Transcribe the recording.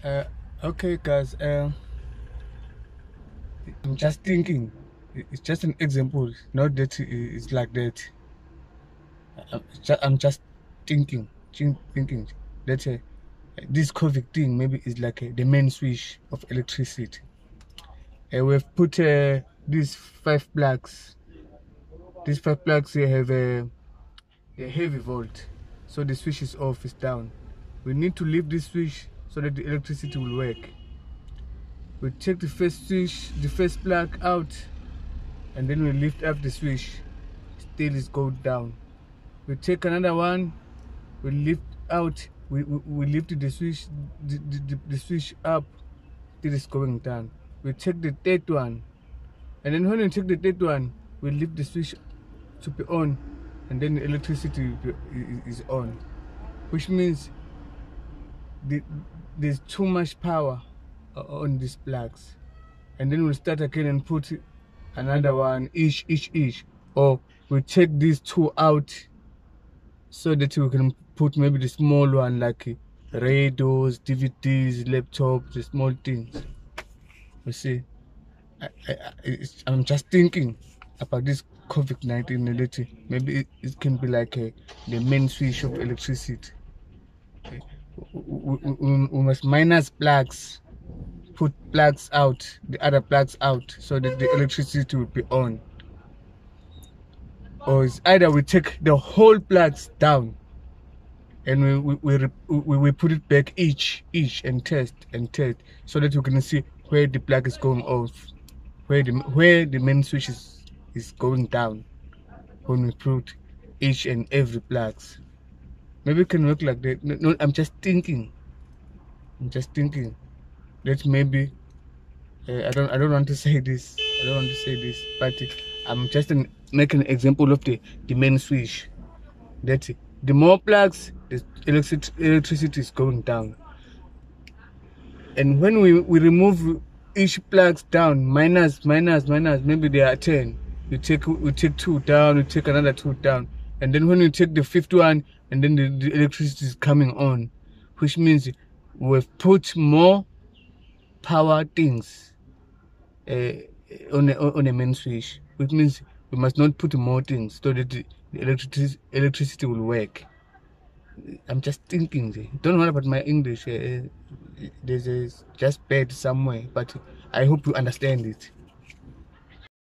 Uh, okay, guys. I'm just thinking. It's just an example. Not that it's like that. I'm just thinking, thinking that this COVID thing maybe is like the main switch of electricity. We've put these 5 plugs. These 5 plugs here have a heavy volt, so the switch is off, is down. We need to leave this switch so that the electricity will work. We take the first switch, the first plug out, and then we lift up the switch. Still is going down. We take another one, we lift out, we lift the switch, the switch up, still is going down. We take the third one, and then when we take the third one, we lift the switch to be on, and then the electricity is on, which means there's too much power on these plugs. And then we'll start again and put another one each, or we take these 2 out so that we can put maybe the small one like radios, DVDs, laptops, the small things. You see, I'm just thinking about this COVID-19. Maybe it can be like the main switch of electricity. We must minus plugs, put plugs out, the other plugs out, so that the electricity will be on. Or it's either we take the whole plugs down and we put it back each and test so that you can see where the plug is going off, where the main switch is going down when we put each and every plugs. Maybe it can work like that. No, I'm just thinking that maybe I don't want to say this. But I'm just making an example of the main switch. That the more plugs, the electricity is going down. And when we remove each plugs down, minus, maybe there are 10. We take 2 down, we take another 2 down, and then when we take the 5th one, and then the electricity is coming on, which means we've put more power things on a main switch, which means we must not put more things so that the electricity will work. I'm just thinking. Don't worry about my English. There's just bad somewhere, but I hope you understand it.